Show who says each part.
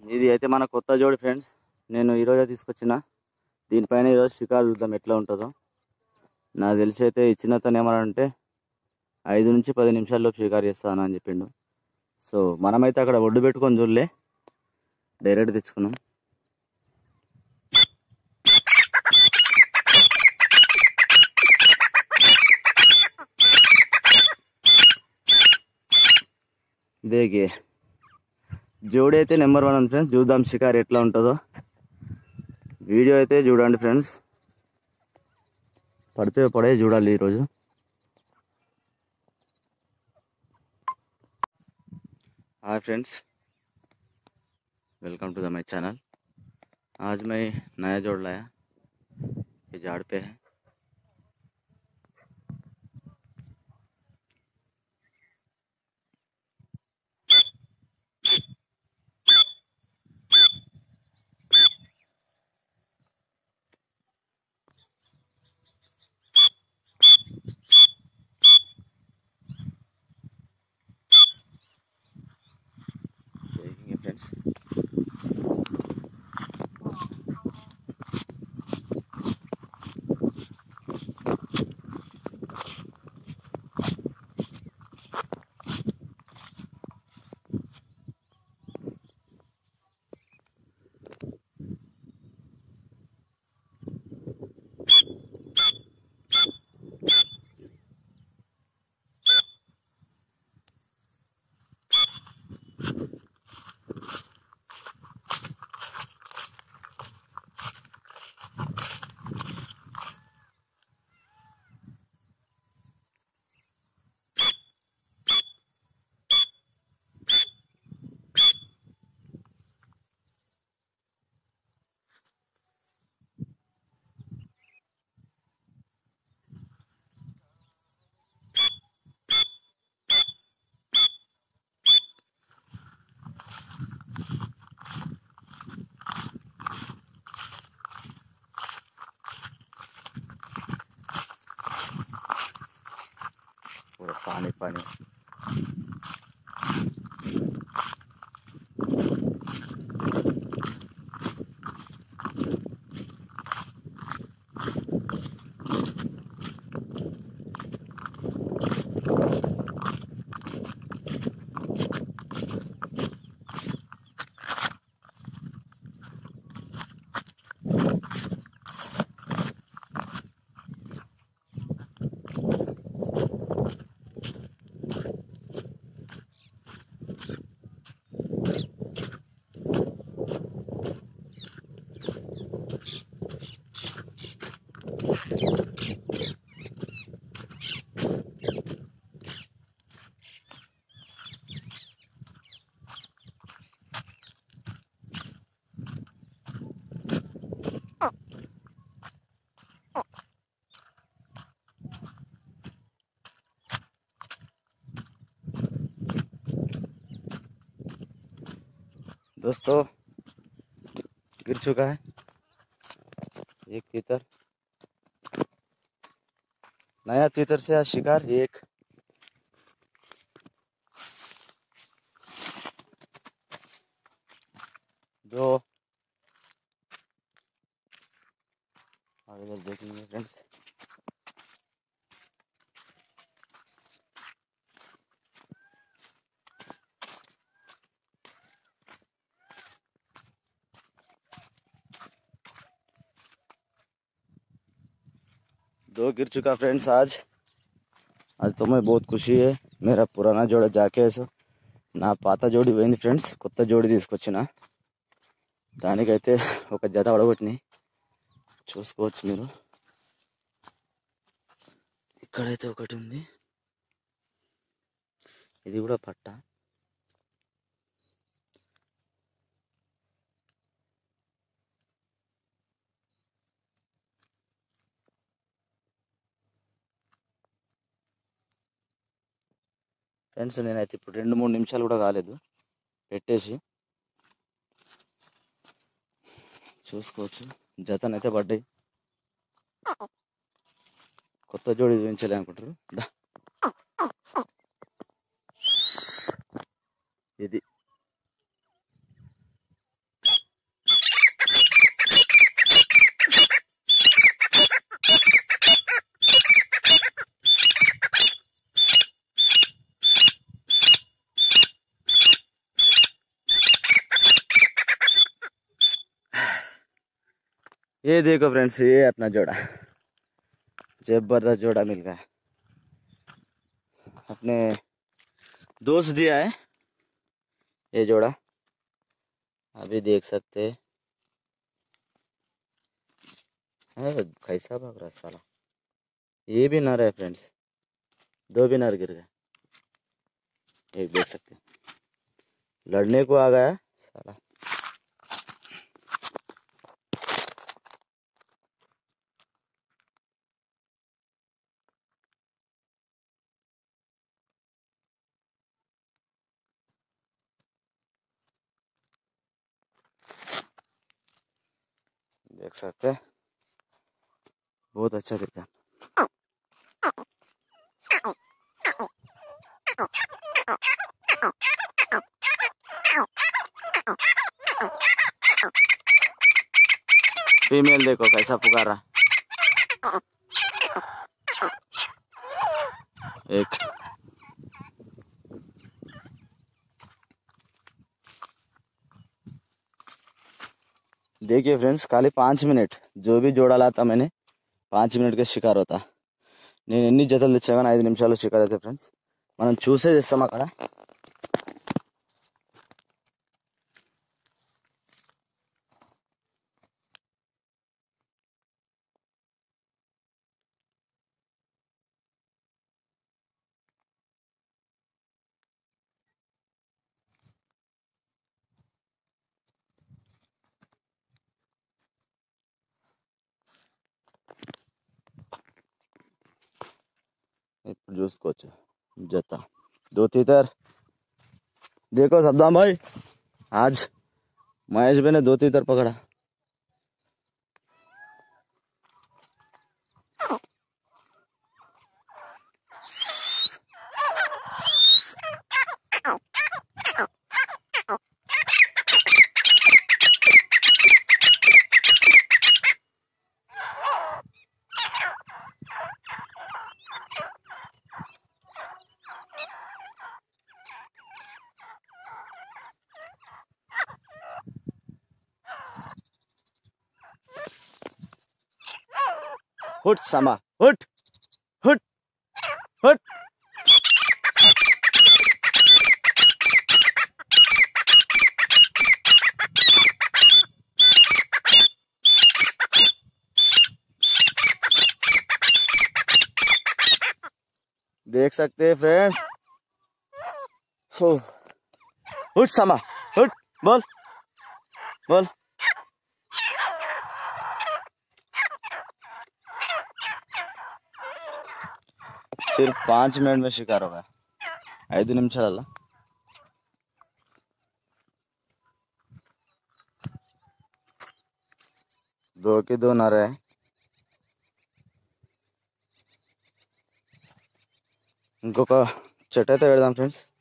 Speaker 1: ఇది అయితే మన కొత్త జోడి ఫ్రెండ్స్. నేను ఈరోజే తీసుకొచ్చిన. దీనిపైన ఈరోజు షికారు చూద్దాం ఎట్లా ఉంటుందో. నాకు తెలిసి అయితే ఇచ్చిన తను ఏమన్నాడంటే 5 నుంచి 10 నిమిషాల్లోపు షికారు చేస్తాను అని చెప్పిండు. సో మనమైతే అక్కడ ఒడ్డు పెట్టుకొని చూడలే, డైరెక్ట్ తెచ్చుకున్నాం. దేగే జోడి అయితే నెంబర్ 1 ఉంది ఫ్రెండ్స్. చూద్దాం షికారు ఎట్లా ఉంటుందో. వీడియో అయితే చూడండి ఫ్రెండ్స్. పడితే పడే చూడాలి ఈరోజు. Hi friends, welcome to the my channel. आज मैं नया जोड़ लाया, ये झाड़ पे है। देखेंगे फ्रेंड्स। पूरा पानी पानी। दोस्तों गिर चुका है एक तीतर। नया तीतर से आज शिकार एक। जो आगे देखेंगे फ्रेंड्स। दो गिर चुका फ्रेंड्स आज तो मैं बहुत खुशी है। मेरा पुराना जोड़ा जाके నా పాత జోడి పోయింది ఫ్రెండ్స్. కొత్త జోడి తీసుకొచ్చిన. దానికైతే ఒక జత పడగొట్టినాయి, చూసుకోవచ్చు మీరు. ఇక్కడైతే ఒకటి ఉంది, ఇది కూడా పట్ట. ఫ్రెండ్స్ నేనైతే ఇప్పుడు 2-3 నిమిషాలు కూడా కాలేదు పెట్టేసి, చూసుకోవచ్చు జతనైతే పడ్డాయి. కొత్త జోడి చూపించాలి అనుకుంటారు. ఇది ये देखो फ्रेंड्स, ये अपना जोड़ा, जबरदस्त जोड़ा मिल गया है। अपने दोस्त दिया है ये जोड़ा, अभी देख सकते हैं। कैसा भाग रहा साला। ये भी नर है फ्रेंड्स, दो भी नर गिर गए। एक देख सकते हैं, लड़ने को आ गया साला। देख सकते हैं, बहुत अच्छा दिखता है। फीमेल देखो कैसा पुकारा। एक देखिए फ्रेंड्स, खाली 5 मिनट जो भी जोड़ा लाता मैंने 5 मिनट के शिकार होता। నేను ఎన్ని జతలు తెచ్చా కానీ 5 నిమిషాల్లో షికారు అయితే ఫ్రెండ్స్ మనం చూసే చేస్తాం అక్కడ. ఇప్పుడు చూసుకోవచ్చు జత दो तीतर। देखो सद्दाम भाई, आज महेश भाई ने 2 तीतर पकड़ा। हुट समा, हुट हुट हुट। देख सकते हैं फ्रेंड्स, हुट समा, हुट बोल बोल। सिर्फ 5 मिनट में शिकार होगा, 5 నిమిషాల 2 की 2 నర है। ఇంకొక చెట్టు అయితే పెడదాం ఫ్రెండ్స్।